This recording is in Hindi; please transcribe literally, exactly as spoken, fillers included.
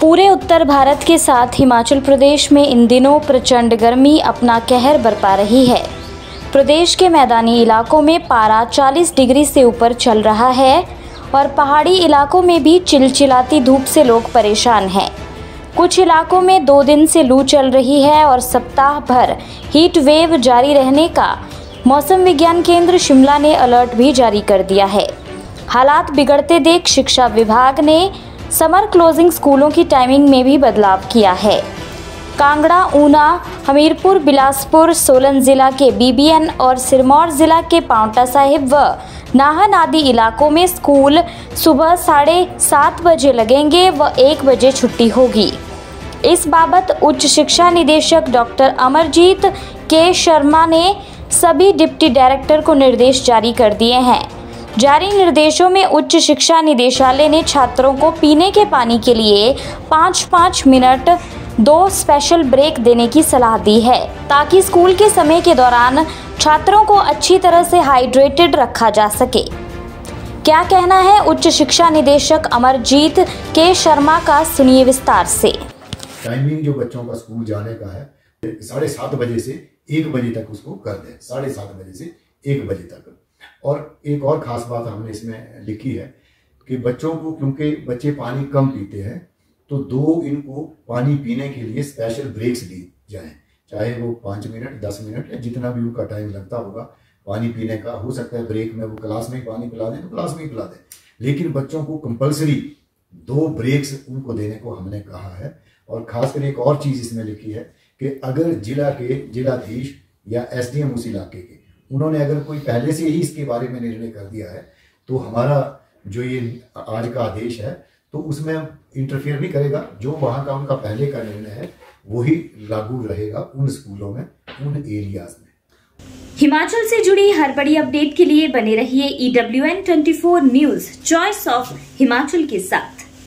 पूरे उत्तर भारत के साथ हिमाचल प्रदेश में इन दिनों प्रचंड गर्मी अपना कहर बरपा रही है। प्रदेश के मैदानी इलाकों में पारा चालीस डिग्री से ऊपर चल रहा है और पहाड़ी इलाकों में भी चिलचिलाती धूप से लोग परेशान हैं। कुछ इलाकों में दो दिन से लू चल रही है और सप्ताह भर हीट वेव जारी रहने का मौसम विज्ञान केंद्र शिमला ने अलर्ट भी जारी कर दिया है। हालात बिगड़ते देख शिक्षा विभाग ने समर क्लोजिंग स्कूलों की टाइमिंग में भी बदलाव किया है। कांगड़ा, ऊना, हमीरपुर, बिलासपुर, सोलन जिला के बीबीएन और सिरमौर जिला के पांवटा साहिब व नाहन आदि इलाकों में स्कूल सुबह साढ़े सात बजे लगेंगे व एक बजे छुट्टी होगी। इस बाबत उच्च शिक्षा निदेशक डॉक्टर अमरजीत के शर्मा ने सभी डिप्टी डायरेक्टर को निर्देश जारी कर दिए हैं। जारी निर्देशों में उच्च शिक्षा निदेशालय ने छात्रों को पीने के पानी के लिए पाँच पाँच मिनट दो स्पेशल ब्रेक देने की सलाह दी है, ताकि स्कूल के समय के दौरान छात्रों को अच्छी तरह से हाइड्रेटेड रखा जा सके। क्या कहना है उच्च शिक्षा निदेशक अमरजीत के शर्मा का, सुनिए विस्तार से। टाइमिंग जो बच्चों का स्कूल जाने का है साढ़े सात बजे से एक बजे तक उसको कर दें, साढ़े सात बजे से एक बजे तक। और एक और ख़ास बात हमने इसमें लिखी है कि बच्चों को, क्योंकि बच्चे पानी कम पीते हैं, तो दो इनको पानी पीने के लिए स्पेशल ब्रेक्स दी जाएं, चाहे वो पाँच मिनट दस मिनट या जितना भी उनका टाइम लगता होगा पानी पीने का। हो सकता है ब्रेक में वो क्लास में ही पानी पिला दें तो क्लास में ही पिला दें, लेकिन बच्चों को कंपलसरी दो ब्रेक्स उनको देने को हमने कहा है। और खासकर एक और चीज़ इसमें लिखी है कि अगर जिला के जिलाधीश या एसडीएम उस इलाके के, उन्होंने अगर कोई पहले से ही इसके बारे में निर्णय कर दिया है, तो हमारा जो ये आज का आदेश है तो उसमें इंटरफेयर नहीं करेगा। जो वहाँ का उनका पहले का निर्णय है वही लागू रहेगा उन स्कूलों में, उन एरियाज में। हिमाचल से जुड़ी हर बड़ी अपडेट के लिए बने रहिए E W N twenty four news, choice of Himachal के साथ।